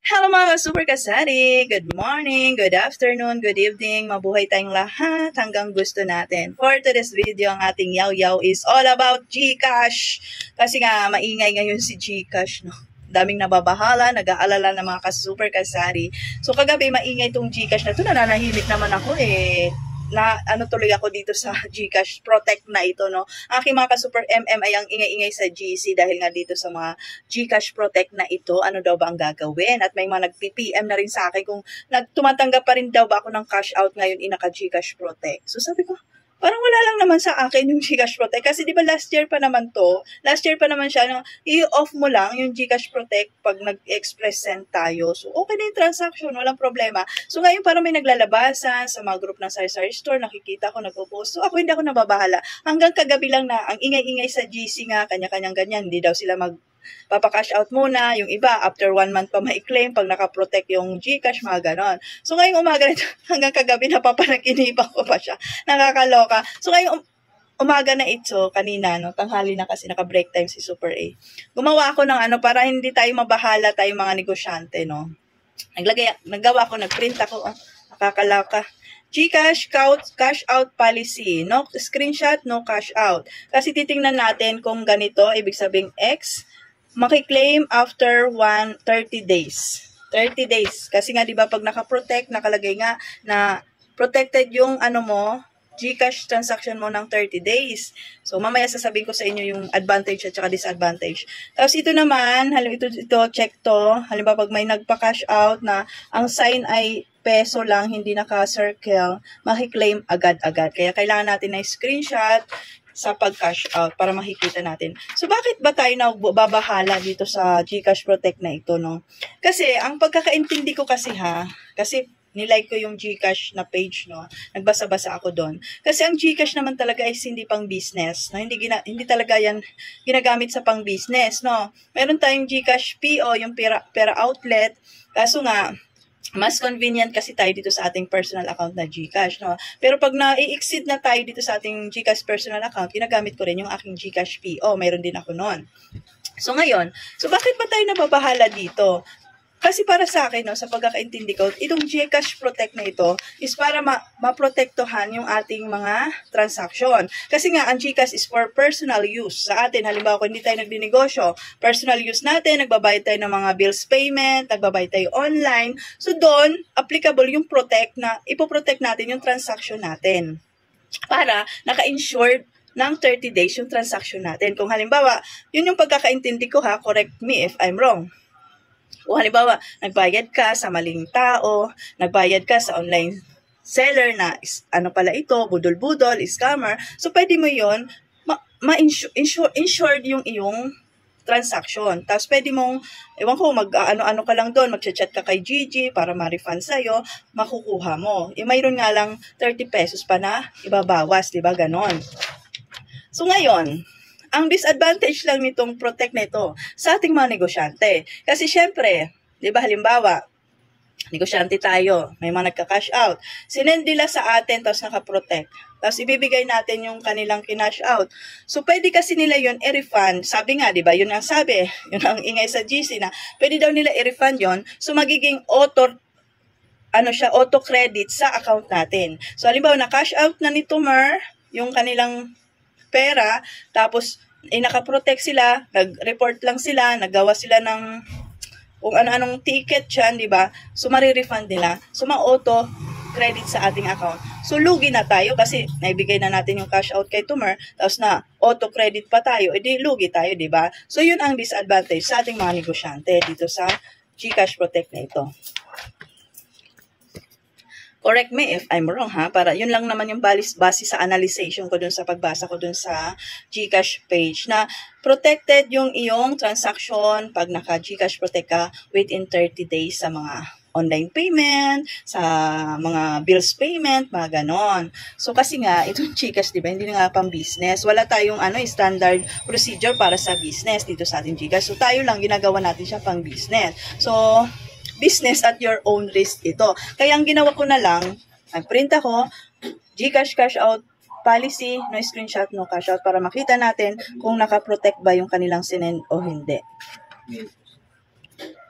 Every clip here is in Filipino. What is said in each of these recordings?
Hello mga super kasari! Good morning, good afternoon, good evening, mabuhay tayong lahat hanggang gusto natin. For today's video, ang ating yaw-yaw is all about GCash. Kasi nga, maingay ngayon si GCash, no? Daming nababahala, nag-aalala ng mga super kasari. So kagabi, maingay tong GCash na ito, nananahimik naman ako na ano tuloy ako dito sa GCash Protect na ito, no. Aking mga ka-super MM ay ang ingay-ingay sa GC dahil nga dito sa mga GCash Protect na ito, ano daw ba ang gagawin? At may mga nag-PPM na rin sa akin kung tumatanggap pa rin daw ba ako ng cash out ngayon inaka GCash Protect. So sabi ko, parang wala lang naman sa akin yung GCash Protect. Kasi di ba last year pa naman siya, no, i-off mo lang yung GCash Protect pag nag-express send tayo. So, okay na yung transaction, walang problema. So, ngayon parang may naglalabasan sa mga group ng Sari-Sari Store, nakikita ko, nagpo-post. So, ako hindi ako nababahala. Hanggang kagabi lang na, ang ingay-ingay sa GC nga, kanya-kanyang ganyan, hindi daw sila papa-cash out muna, yung iba, after 1 month pa mai-claim, pag naka-protect yung GCash, mga ganon. So, ngayong umaga nito, hanggang kagabi, napapanaginipan ko pa siya. Nakakaloka. So, ngayong umaga na ito, kanina, no, tanghali na kasi naka-break time si Super A. Gumawa ako ng para hindi tayo mabahala tayo mga negosyante, no. Naggawa ako, nagprint ako, nakakaloka. GCash cash out policy. No screenshot, no cash out. Kasi titingnan natin kung ganito, ibig sabing X, makiklaim after 30 days. 30 days. Kasi nga, di ba, pag naka-protect, nakalagay nga na protected yung GCash transaction mo ng 30 days. So, mamaya sasabihin ko sa inyo yung advantage at saka disadvantage. Tapos ito naman, ito check to. Halimbawa, pag may nagpa-cash out na ang sign ay peso lang, hindi naka-circle, makiklaim agad-agad. Kaya kailangan natin na screenshot sa pag-cash out para makikita natin. So, bakit ba tayo nababahala dito sa GCash Protect na ito, no? Kasi, ang pagkakaintindi ko kasi kasi nilike ko yung GCash na page, no? Nagbasa-basa ako doon. Kasi ang GCash naman talaga is hindi pang business, no? Hindi talaga yan ginagamit sa pang business, no? Meron tayong GCash PO, yung pera outlet. Kaso nga, mas convenient kasi tayo dito sa ating personal account na GCash, no? Pero pag na-i-exceed na tayo dito sa ating GCash personal account, ginagamit ko rin yung aking GCash PO. Mayroon din ako noon. So ngayon, bakit ba tayo nababahala dito? Kasi para sa akin, no, sa pagkakaintindi ko, itong GCash Protect na ito is para maprotektohan yung ating mga transaction. Kasi nga, ang GCash is for personal use. Sa atin, halimbawa, kung hindi tayo nagdinegosyo, personal use natin, nagbabayad tayo ng mga bills payment, nagbabayad tayo online. So, doon, applicable yung protect na ipoprotect natin yung transaction natin. Para naka-insured ng 30 days yung transaction natin. Kung halimbawa, yun yung pagkakaintindi ko correct me if I'm wrong. Kung halimbawa, nagbayad ka sa maling tao, nagbayad ka sa online seller na pala ito, budol-budol, scammer, so pwede mo yun, insured yung iyong transaction. Tapos pwede mong, ewan ko, mag-ano-ano ka lang doon, mag-chat ka kay Gigi para ma-refund sa'yo, makukuha mo. Mayroon nga lang 30 pesos pa na ibabawas, di ba? Ganon. So ngayon, ang disadvantage lang nitong protect na ito sa ating mga negosyante. Kasi syempre, di ba halimbawa, negosyante tayo, may mga nagka-cash out. Sinend nila sa atin, tapos naka-protect. Tapos ibibigay natin yung kanilang kinash out. So pwede kasi nila yun i-refund. Sabi nga, di ba, yun ang sabi, yun ang ingay sa GC na pwede daw nila i-refund yun. So magiging auto credit sa account natin. So halimbawa, na-cash out na ni Tumer yung kanilang pera, tapos naka-protect sila, nag-report lang sila, naggawa sila ng kung ano-anong ticket dyan, di ba? So, marirefund nila. So, ma-auto credit sa ating account. So, lugi na tayo kasi naibigay na natin yung cash out kay Tumer, tapos na auto credit pa tayo, edi lugi tayo, di ba? So, yun ang disadvantage sa ating mga negosyante dito sa GCash Protect na ito. Correct me if I'm wrong, para yun lang naman yung base sa analyzation ko dun sa pagbasa ko dun sa GCash page na protected yung iyong transaction pag naka-GCash Protect ka within 30 days sa mga online payment, sa mga bills payment, mga ganon. So kasi nga, itong GCash, di ba, hindi nga pang business. Wala tayong standard procedure para sa business dito sa ating GCash. So tayo lang, ginagawa natin siya pang business. So, business at your own risk ito. Kaya ang ginawa ko na lang, nag-print ako, GCash cash out policy, no screenshot, no cash out, para makita natin kung naka-protect ba yung kanilang sinend o hindi.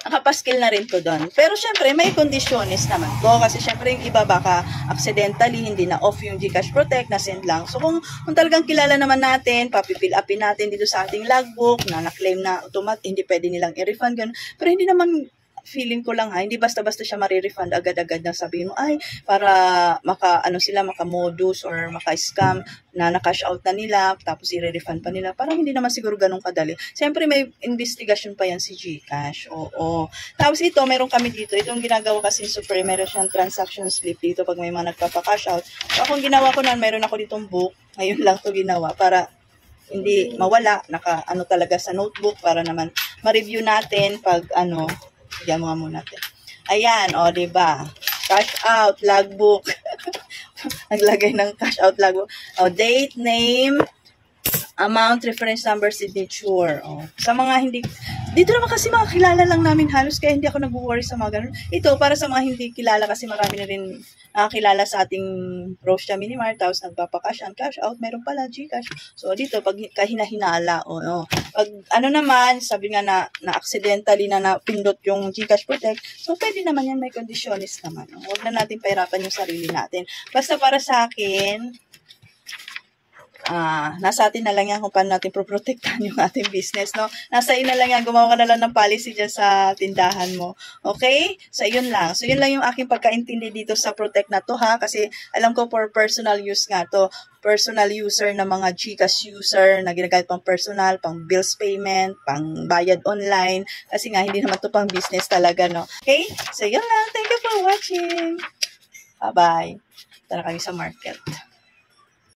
nakapaskil na rin ko doon. Pero syempre, may kondisyones naman ko. Kasi syempre, yung iba baka accidentally, hindi na off yung GCash Protect, na send lang. So, kung talagang kilala naman natin, papifill upin natin dito sa ating logbook, na na-claim na automatic, hindi pwede nilang i-refund, ganun. Pero hindi naman, feeling ko lang hindi basta-basta siya marirefund agad-agad na sabihin mo, ay, para maka-modus or maka-scam na na-cash out na nila, tapos i-refund pa nila. Parang hindi naman siguro ganun kadali. Siyempre, may investigation pa yan si GCash. Oo. Tapos ito, meron kami dito. Itong ginagawa kasi super, meron siyang transaction slip dito pag may mga nagpapa-cash out. So, akong ginawa ko nun, meron ako ditong book. Ngayon lang to ginawa para hindi mawala. Naka-ano talaga sa notebook para naman ma-review natin pag Diyan mo muna natin. Ayan, diba? Cash out, logbook. Naglagay ng cash out logbook. Date, name, amount, reference number, signature. Sa mga hindi, dito naman kasi mga kilala lang namin halos, kaya hindi ako nag-worry sa mga ganun. Ito, para sa mga hindi kilala kasi marami na rin nakakilala sa ating Rosia Minimart, tapos nagpapakash out, meron pala GCash. So, dito, pag kahina-hinala, pag naman, sabi nga na accidentally na napindot yung GCash Protect, so pwede naman yan, may conditionist naman. Huwag na natin pahirapan yung sarili natin. Basta para sa akin, nasa atin na lang yan kung paano natin proprotektahan yung ating business, no? Nasa iyo na lang yan, gumawa ka na lang ng policy dyan sa tindahan mo. Okay? So, yun lang. So, yun lang yung aking pagkaintindi dito sa Protect na to, ha? Kasi, alam ko for personal use nga to. Personal user na mga GCash user na ginagamit pang personal, pang bills payment, pang bayad online. Kasi nga, hindi naman to pang business talaga, no? Okay? So, yun lang. Thank you for watching. Bye-bye. Tara kami sa market.